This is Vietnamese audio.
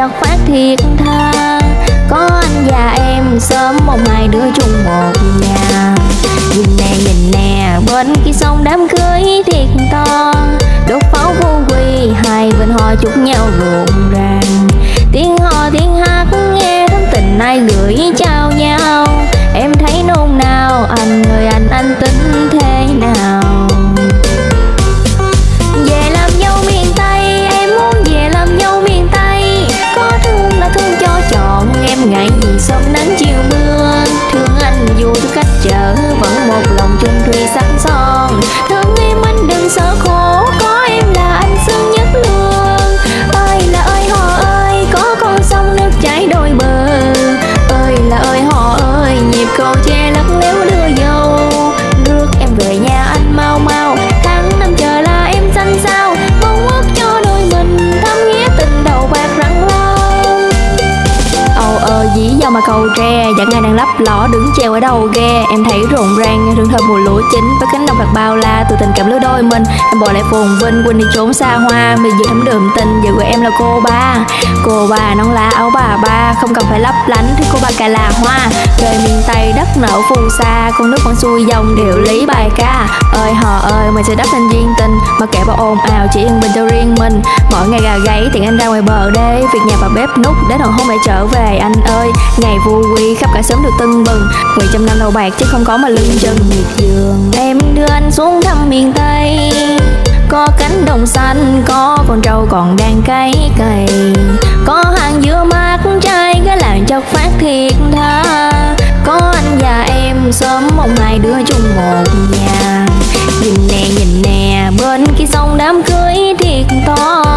chất phát thiệt tha. Có anh và em sớm mong hai đứa chung một nhà. Nhìn nè bên kia sông đám cưới thiệt to, đốt pháo vô quy hai bên họ chúc nhau rộn ràng. Tiếng hò tiếng hát nghe thắm tình ai gửi trao nhau. Em thấy nôn nao anh ơi anh tính thế nào? Về làm dâu miền Tây, em muốn về làm dâu miền Tây. Có thương là thương cho chọn, em ngại gì sớm nắng chiều mưa. Thương anh dù tôi cách trở, vẫn một lòng chung thủy sắc son. Thương em anh đừng sợ khổ, có em là anh xứng nhất luôn. Ơi là ơi hò ơi, có con sông nước chảy đôi bờ. Ơi là ơi hò ơi, nhịp cầu tre lắc léo đưa dâu. Rước em về nhà anh mau mau, tháng năm chờ là em xanh sao. Mong ước cho đôi mình thắm nghĩa tình đầu bạc răng long. Dĩ do mà cầu tre, chẳng ai đang lấp ló đứng treo ở đầu ghe. Em thấy rộn ràng hương thơm mùa lúa chín, với cánh đồng bạc bao la từ tình cảm lứa đôi mình. Em bỏ lại phồn vinh quên đi trốn xa hoa, vì giờ thắm đường tình giờ của em là cô ba. Cô ba nón lá áo bà ba, không cần phải lấp lánh thì cô ba cài là hoa. Đời miền Tây đất nở phù sa, con nước vẫn xuôi dòng điệu lý bài ca. Ơi hò ơi mình sẽ đắp nên duyên tình, mà kẻ bao ồn ào chỉ yên bình cho riêng mình. Mỗi ngày gà gáy thì anh ra ngoài bờ đê, việc nhà và bếp nút đến hồi hôm lại trở về anh ơi. Ngày vui quy khắp cả xóm được tưng bừng, 100 năm đầu bạc chứ không có mà lưng chừng. Miệt vườn em đưa anh xuống thăm miền Tây, có cánh đồng xanh, có con trâu còn đang cấy cày. Có hàng dưa mát trái, cái làng chất phát thiệt tha. Có anh và em sớm mong hai đứa chung một nhà. Nhìn nè bên kia sông đám cưới thiệt to,